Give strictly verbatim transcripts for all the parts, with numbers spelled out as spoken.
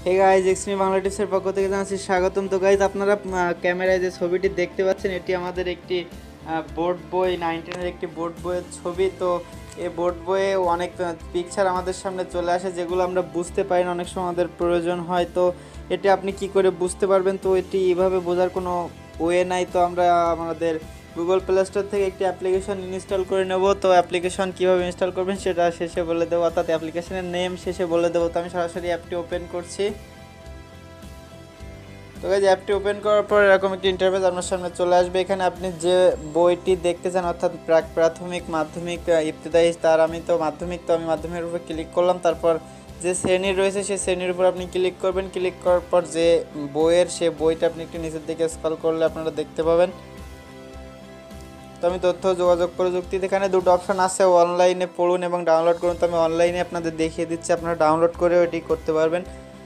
Hey guys, এক্সমি Bangla টিপসের পক্ষ থেকে জানাচ্ছি স্বাগতম। তো গাইজ, আপনারা ক্যামেরায় যে ছবিটি দেখতে পাচ্ছেন এটি আমাদের একটি বোর্ড বই নাইনটিনের একটি বোর্ড বইয়ের ছবি। তো এই বোর্ড বইয়ে অনেক পিকচার আমাদের সামনে চলে আসে যেগুলো আমরা বুঝতে পারি না, অনেক সময় আমাদের প্রয়োজন হয়। তো এটি আপনি কি করে বুঝতে পারবেন? তো এটি এভাবে বোঝার কোনো ওয়ে নাই। তো আমরা আমাদের গুগল প্লে স্টোর থেকে একটি অ্যাপ্লিকেশন ইনস্টল করে নেব। তো অ্যাপ্লিকেশন কীভাবে ইনস্টল করবেন সেটা শেষে বলে দেবো, অর্থাৎ অ্যাপ্লিকেশনের নেম শেষে বলে দেবো। তো আমি সরাসরি অ্যাপটি ওপেন করছি। তো গাইজ, অ্যাপটি ওপেন করার পর এরকম একটি ইন্টারফেস আপনার সামনে চলে আসবে। এখানে আপনি যে বইটি দেখতে চান, অর্থাৎ প্রাক প্রাথমিক, মাধ্যমিক, ইবতেদায়ী, তার আমি তো মাধ্যমিক, তো আমি মাধ্যমিকের উপর ক্লিক করলাম। তারপর যে শ্রেণীর রয়েছে সেই শ্রেণীর উপর আপনি ক্লিক করবেন। ক্লিক করার পর যে বইয়ের সে বইটা আপনি একটু নিচের দিকে স্ক্রল করলে আপনারা দেখতে পাবেন। তো আমি তথ্য যোগাযোগ প্রযুক্তিতে এখানে দুটো অপশান আছে, অনলাইনে পড়ুন এবং ডাউনলোড করুন। তো আমি অনলাইনে আপনাদের দেখিয়ে দিচ্ছি, আপনারা ডাউনলোড করে এটি করতে পারবেন।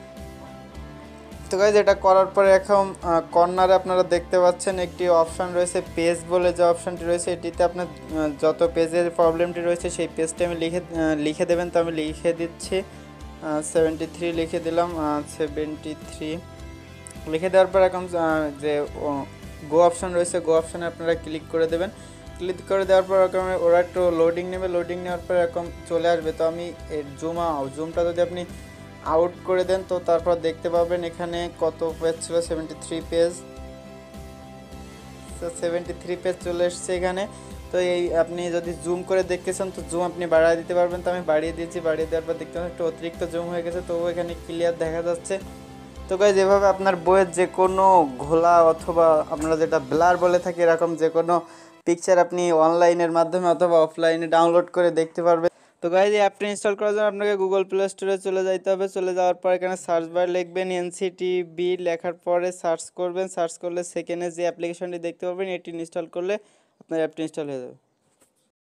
তো গাইজ, এটা করার পরে এখন কর্নারে আপনারা দেখতে পাচ্ছেন একটি অপশান রয়েছে পেজ বলে, যে অপশানটি রয়েছে এটিতে আপনার যত পেজের প্রবলেমটি রয়েছে সেই পেজটি আমি লিখে লিখে দেবেন। তো আমি লিখে দিচ্ছি, সেভেন্টি থ্রি লিখে দিলাম। সেভেন্টি থ্রি লিখে দেওয়ার পর এখন যে গো অপশান রয়েছে গো অপশানে আপনারা ক্লিক করে দেবেন। ক্লিক করে দেওয়ার পর এরকম ওরা একটু লোডিং নেবে। লোডিং নেওয়ার পর এরকম চলে আসবে। তো আমি এর জুম জুমটা যদি আপনি আউট করে দেন তো তারপর দেখতে পাবেন এখানে কত পেজ ছিল, সেভেন্টি থ্রি পেজ। তো সেভেন্টি থ্রি পেজ চলে এসছে এখানে। তো এই আপনি যদি জুম করে দেখতে চান তো জুম আপনি বাড়িয়ে দিতে পারবেন। তো আমি বাড়িয়ে দিয়েছি, বাড়িয়ে দেওয়ার পর দেখতে পাবেন একটু অতিরিক্ত জুম হয়ে গেছে, তো এখানে ক্লিয়ার দেখা যাচ্ছে। তো গাইজ, এভাবে আপনার বইয়ের যে কোনো ঘোলা অথবা আপনারা যেটা ব্লার বলে থাকি এরকম যে কোনো পিকচার আপনি অনলাইনের মাধ্যমে অথবা অফলাইনে ডাউনলোড করে দেখতে পারবেন। তো গাইজ, এই অ্যাপটি ইনস্টল করার জন্য আপনাকে গুগল প্লে স্টোরে চলে যাইতে হবে। চলে যাওয়ার পর এখানে সার্চ বার লিখবেন এনসিটিবি, লেখার পরে সার্চ করবেন। সার্চ করলে সেকেন্ডে যে অ্যাপ্লিকেশনটি দেখতে পাবেন এটি ইনস্টল করলে আপনার অ্যাপটি ইনস্টল হয়ে যাবে।